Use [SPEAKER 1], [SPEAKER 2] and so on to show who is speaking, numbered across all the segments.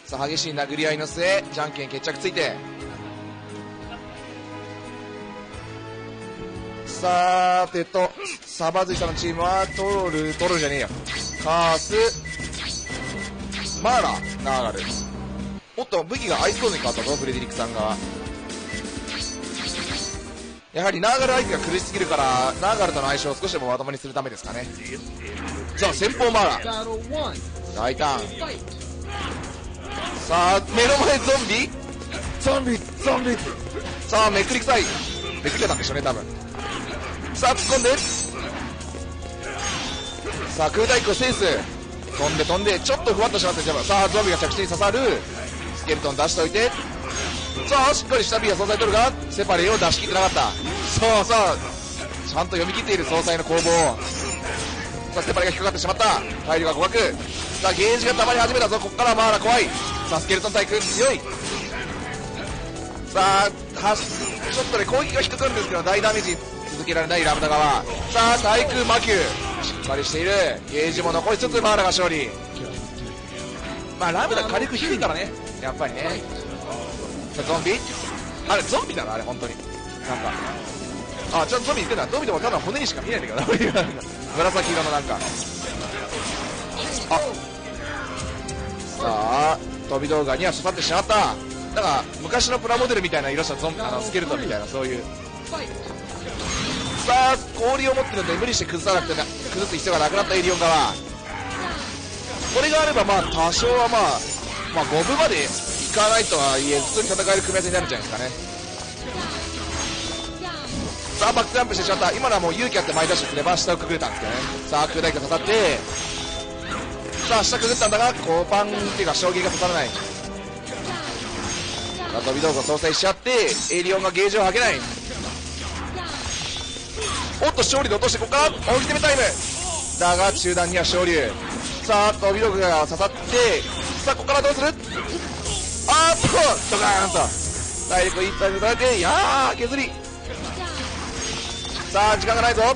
[SPEAKER 1] さあ激しい殴り合いの末じゃんけん決着ついて、さーてとサバズイさんのチームはトロルじゃねえよ、カースマーラナーガル、おっと武器がアイスコードに変わったぞフレデリックさんが。やはりナーガル相手が苦しすぎるからナーガルとの相性を少しでもまともにするためですかね。さあ先方マーラ大胆、さあ目の前ゾンビさあめくり臭いめくりたんでしょうね多分。さあ突っ込んで、さあ空対空センス飛んでちょっとふわっとしまってさあゾンビが着地に刺さる、スケルトン出しておいて、さあしっかり下 B は総裁取るがセパレーを出し切ってなかった。そうさあちゃんと読み切っている総裁の攻防、さあセパレが引っかかってしまった、体力が互角、さあゲージが溜まり始めたぞ、ここからマーラ怖い、さあスケルトン対空強い、さあちょっとね攻撃が引っかかるんですけど大ダメージ続けられないラムダ側、さあ対空魔球しっかりしている、ゲージも残しつつマーラが勝利。まあラムダ火力低いからねやっぱりね。さあゾンビあれゾンビだなあれ本当になんかちゃんとゾンビ言ってんだ、ゾンビでもただ骨にしか見えないんだけど紫色のなんかさあ飛び道具には刺さってしまった、だから昔のプラモデルみたいな色したゾンビスケルトンみたいなそういう、さあ氷を持ってるので無理して崩す必要がなくなったエリオン側、これがあればまあ多少はまあ5分までいかないとはいえ普通に戦える組み合わせになるんじゃないですかね。さあバックジャンプしてしまった、今のはもう勇気あって前出しすれば下をくぐれたんですけどね。さあ空大が刺さって、さあ下くぐったんだがコーパンっていうか衝撃が刺さらない、さあ飛び道具を相殺しちゃってエリオンがゲージを吐けない、おっと勝利で落としてここからオンティメタイムだが中段には昇竜、さあ飛び道具が刺さって、さあここからどうする、ドカーンと体力いっぱい抜かれて、いやー削り、さあ時間がないぞ、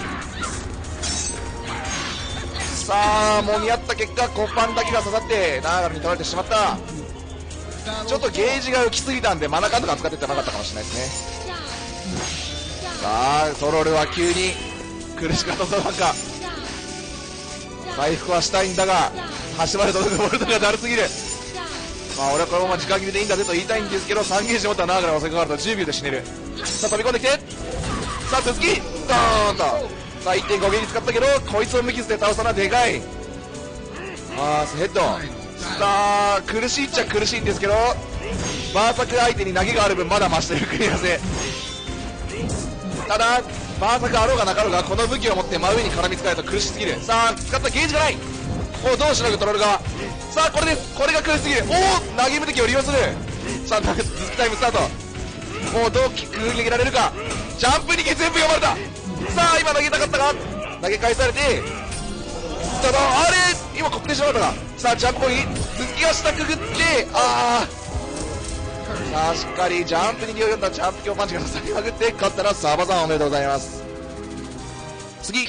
[SPEAKER 1] さあもみ合った結果コッパンだけが刺さってナーガルに取られてしまった。ちょっとゲージが浮きすぎたんでマナカンとか使ってってなかったかもしれないですね。さあトロルは急に苦しかったぞ、なんか回復はしたいんだが橋まで届くボルトがだるすぎる。まあ俺はこのまま時間切れでいいんだぜと言いたいんですけど、3ゲージ持ったナーガルが襲いかかると10秒で死ねる。さあ飛び込んできて、さあ続きドーンと、さあ 1.5 ゲージ使ったけどこいつを無傷で倒したのはでかい。ヘッド、さあ苦しいっちゃ苦しいんですけどバーサク相手に投げがある分まだ増してる組み合わせ。ただバーサクあろうがなかろうがこの武器を持って真上に絡みつかれると苦しすぎる。さあ使ったゲージがない、おどうしのぐトロル側、さあこれです、これが苦しすぎる、投げ無敵を利用する、さあズスタイムスタート、どう空撃られるか、ジャンプ逃げ全部読まれた、さあ今投げたかったが投げ返されて、ただあれ今こってしまったが、さあジャンプに続きが下くぐって、さあしっかりジャンプに利用読んだジャンプ強パンチが刺さりまくって勝ったらサバさんおめでとうございます。次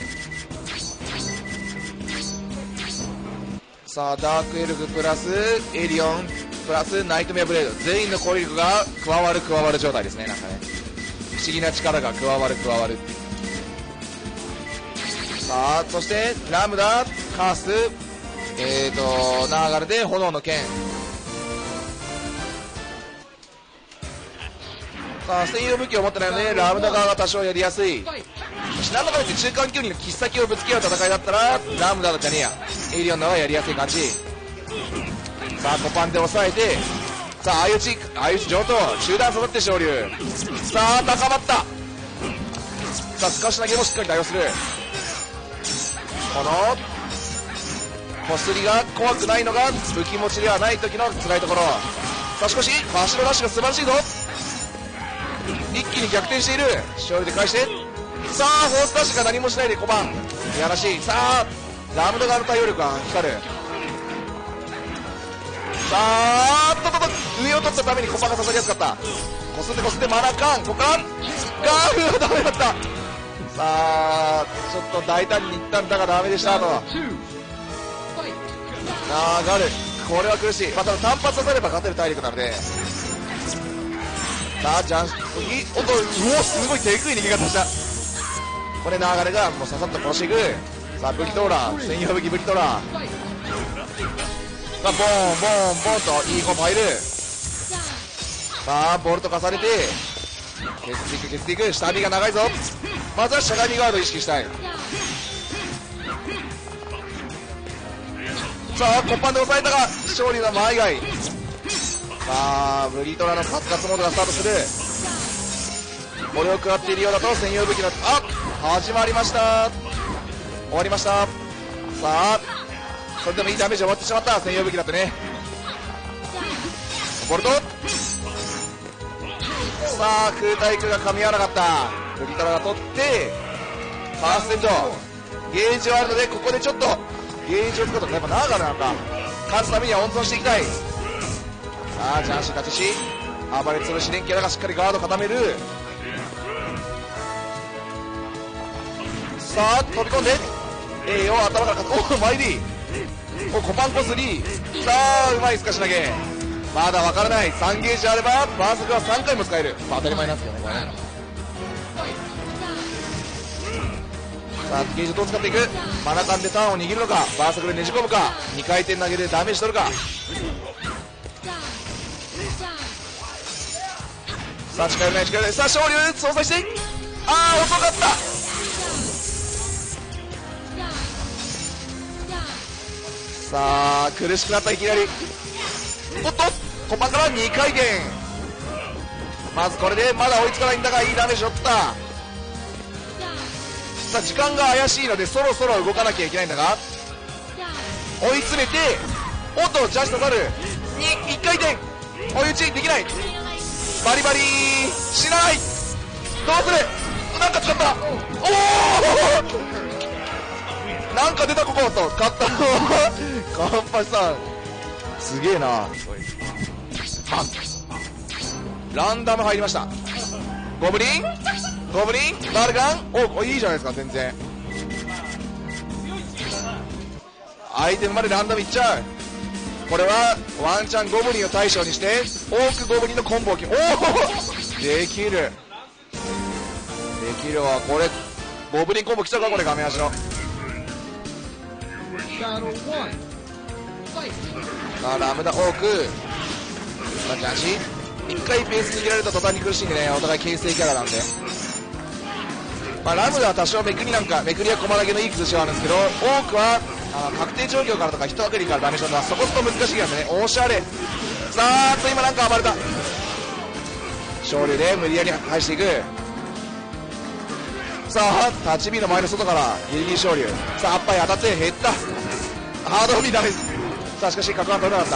[SPEAKER 1] さあダークエルフプラスエリオンプラスナイトメアブレード、全員の攻撃力が加わる状態ですね。なんかね不思議な力が加わる。さあそしてラムダカースナーガルで炎の剣、さあ専用武器を持ってないのでラムダ側が多少やりやすい。なんだかんだ中間距離の切っ先をぶつけ合う戦いだったらラムダじゃねえやエイリオンの方がやりやすい感じ。さあコパンで抑えて、さあ相打ち上等、中段育って昇竜、さあ高まった、さあすかし投げもしっかり対応する。このこすりが怖くないのが武器持ちではない時の辛いところ。さあしかし足のダッシュが素晴らしいぞ、一気に逆転している、勝利で返して、さあフォースダッシュが何もしないでコパンいやらしい。さあラムダ側の対応力が光る。さあ上を取ったためにコパンが刺さりやすかった、こすってマナカンコパンガーフがダメだった。さあちょっと大胆にいったんだがダメでしたと。ナーガルこれは苦しい。まあ、ただ単発刺されば勝てる体力なので。さあジャンおっと、うおすごい手食い逃げ方した。これ流れがもうささっと殺していく。さあ武器トーラー、専用武器武器トーラー、さあボーンボーンボーンといいコンボ入る。さあボルト重ねて削っていく削っていく。下見が長いぞ。まずはしゃがみガードを意識したい。さあコッパンで抑えたが勝利の前以外。さあブリトラのカツカツモードがスタートする。これを食らっているようだと専用武器の始まりました。終わりました。さあそれでもいいダメージを終わってしまった。専用武器だってね。ボルト、さあ空対空が噛み合わなかった。ブリトラが取ってファーストエンドゲージはあるので、ここでちょっとゲージを使うとやっぱナーガルなんか勝つためには温存していきたい。さあジャンシー立ちし暴れ潰し電気屋がしっかりガード固める。さあ飛び込んでを頭からおマイリーコパンコ3。さあうまいすかし投げ。まだわからない。3ゲージあればバースクは3回も使える。まあ当たり前なんですけどねこれね。さあゲージどう使っていく。マナカンでターンを握るのかバースクでねじ込むか2回転投げでダメージ取るか。さあ近寄れない近寄れない。さあ勝利を相殺して遅かった。さあ苦しくなった。いきなりおっとコパンから2回転。まずこれでまだ追いつかないんだがいいダメージを取った。さあ時間が怪しいのでそろそろ動かなきゃいけないんだが追い詰めておっとジャッジ刺さる1回転追い打ちできない。バリバリしない。どうする。なんか使った。おおなんか出たここと勝ったカンパチさんすげえな。ランダム入りました。ゴブリンバルガンいいじゃないですか。全然アイテムまでランダムいっちゃう。これはワンチャンゴブリンを対象にして多くゴブリンのコンボをできるわ。これゴブリンコンボ来ちゃうかこれ。画面足のラムダオークジャージ1回ベース握られた途端に苦しいんでね、お互い形成キャラなんで、ラムダは多少めくりや駒投げのいい崩しはあるんですけど、多くは確定状況からとか一握りからダメージを出すそこそこ難しいなんでね。おしゃれ。さあ今なんか暴れた。勝利で無理やり返していく。さあタッチ B の前の外からギリギリ勝利。さあアッパイ当たって減った。ハードミーダメです。さあしかし角が取れなかった。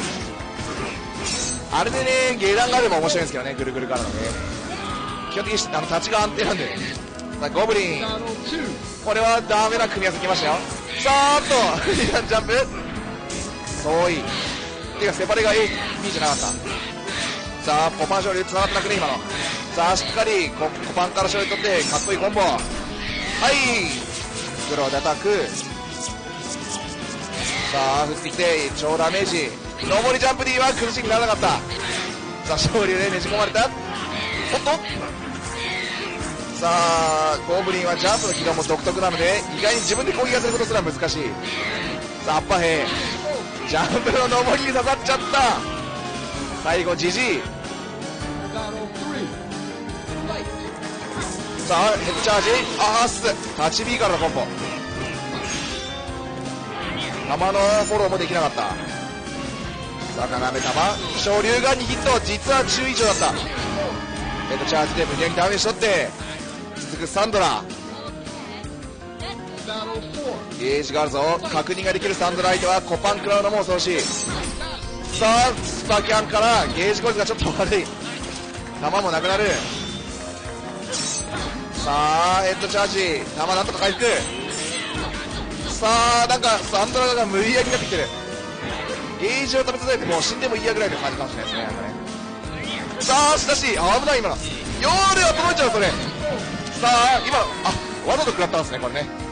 [SPEAKER 1] あれでね下段があれば面白いんですけどね。ぐるぐるからのね基本的に立ちが安定なんでね。さあゴブリンこれはダメな組み合わせきましたよ。さあジャンプ遠いてかセパレが A じゃなかった。さあコパン勝利で繋がってなくね今の。さあしっかりコパンから勝利取ってかっこいいコンボ。はいグローでアタック。さあ振ってきて超ダメージ。上りジャンプ D は苦しくならなかった。さあ勝利でねじ込まれた。おっとさあゴブリンはジャンプの軌道も独特なので意外に自分で攻撃することすら難しい。さあアッパー兵ジャンプの上りに刺さっちゃった。最後ジジイ。さあヘッドチャージタッチ B からのコンボ。弾のフォローもできなかった。さあ斜め球昇竜が2ヒット実は10以上だった。ヘッドチャージで無理やりダメージ取って続くサンドラ。ゲージがあるぞ。確認ができるサンドラ相手はコパン食らうのも恐ろしい。さあスパキャンからゲージ効率がちょっと悪い。弾もなくなる。さあヘッドチャージ弾なんとか回復。さあなんかサンドラが無理やりになってきてる。ゲージを食べ続けてもう死んでもいいやぐらいの感じかもしれないですね。さあしかし危ない今のヨーレは届いちゃうそれ。さあ今わざと食らったんですねこれね。